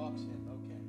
walks in. Okay.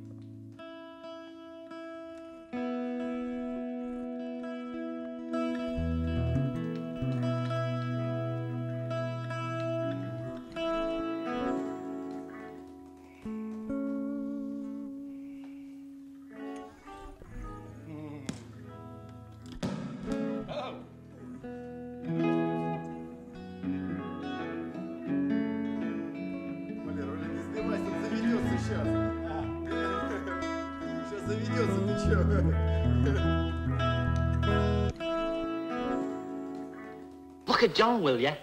Look at John, will ya?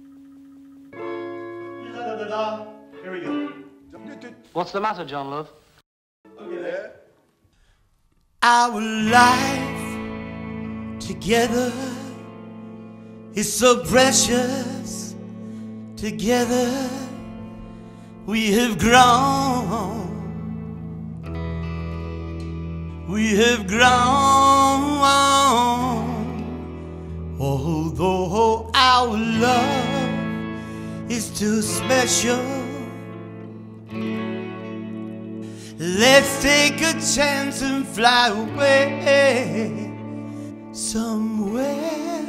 Here we go. What's the matter, John, love? Okay. Our life together is so precious. Together we have grown. We have grown. Although our love is too special, let's take a chance and fly away somewhere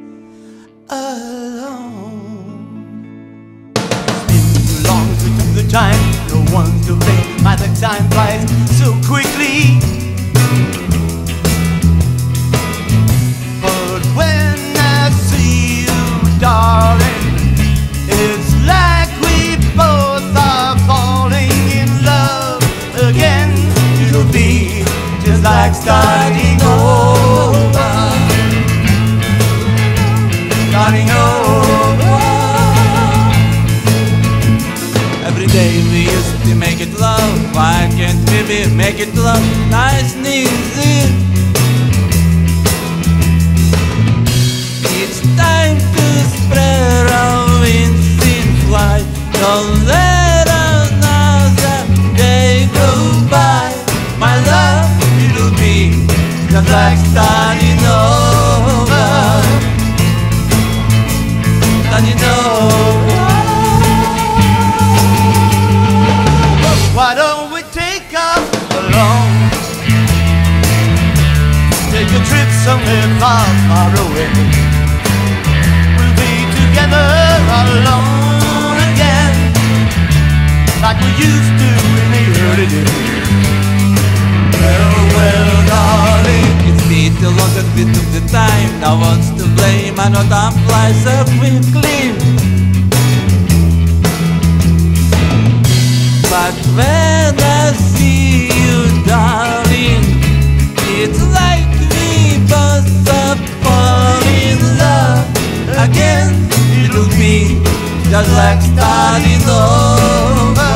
alone. It's been too long, we took the time, no one's to blame, by the time flies so quickly. But when I see you, darling, it's like we both are falling in love again. It'll be just like starting over. Starting over. Every day we used to make it love. Why can't we make it love nice and easy? It's time to spread our wings in flight. Don't let another day go by. My love, it'll be just like starting over. Starting over. Why don't we take off alone? Take a trip somewhere far, far away. We'll be together alone again, like we used to in the early days. Well, darling, it's been too long that we took the time. Now what's to blame? I know time flies so quickly. But when I see you, darling, it's like we both are falling in love again. It'll be just like starting over.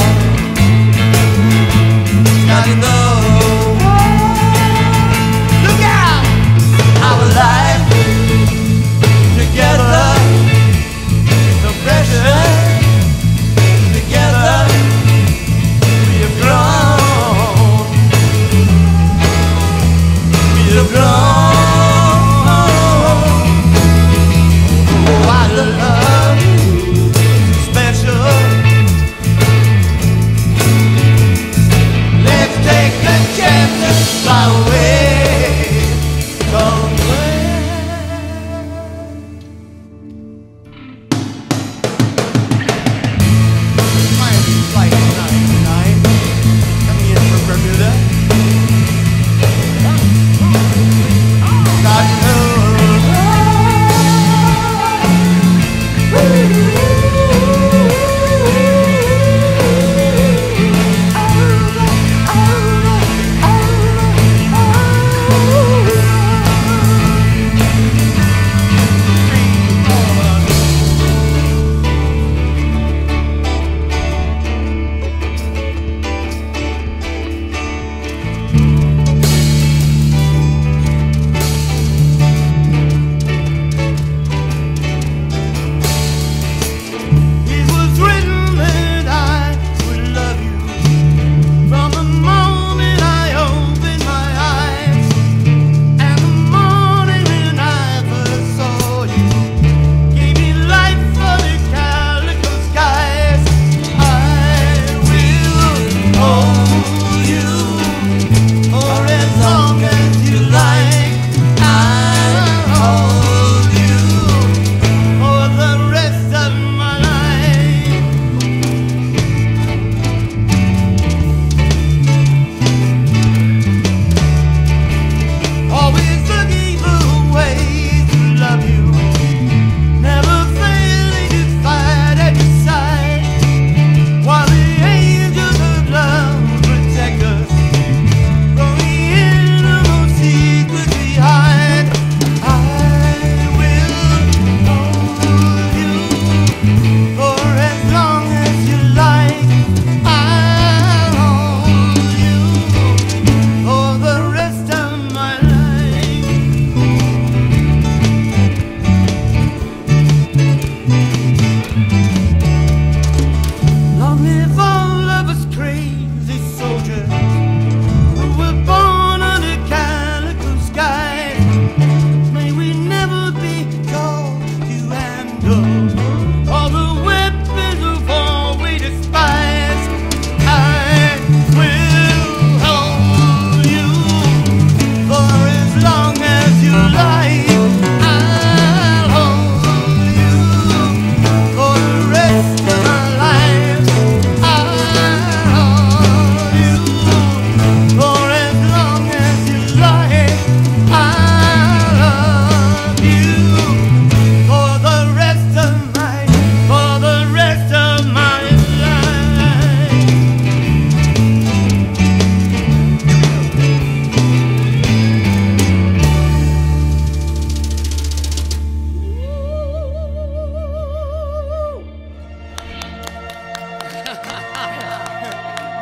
Starting over. Look out! Our life together, so precious. Together we have grown. We have grown. Oh, our love is special.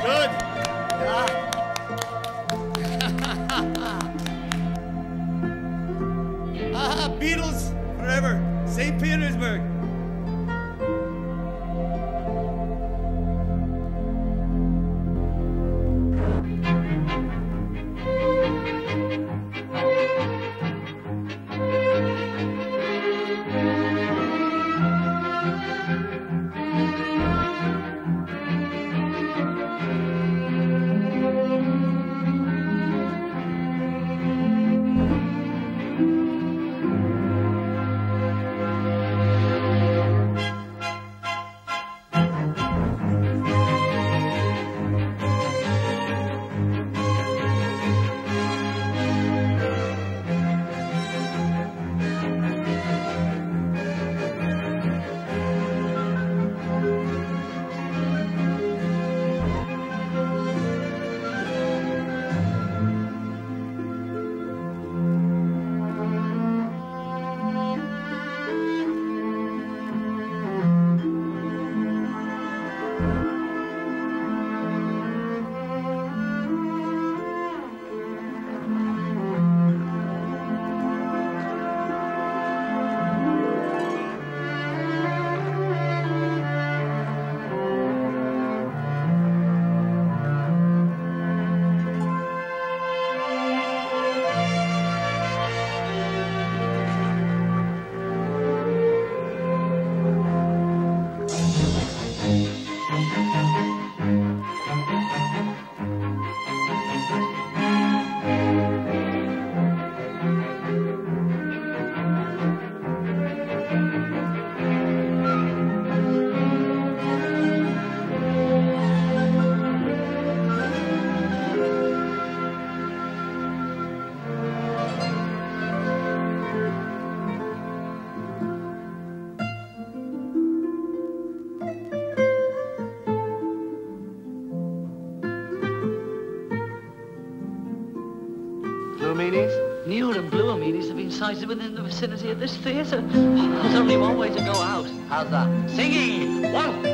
Good. Yeah. Beatles forever. St. Petersburg. Newer and bluer meanies have been sighted within the vicinity of this theatre. There's only one way to go out. How's that? Singing! 1,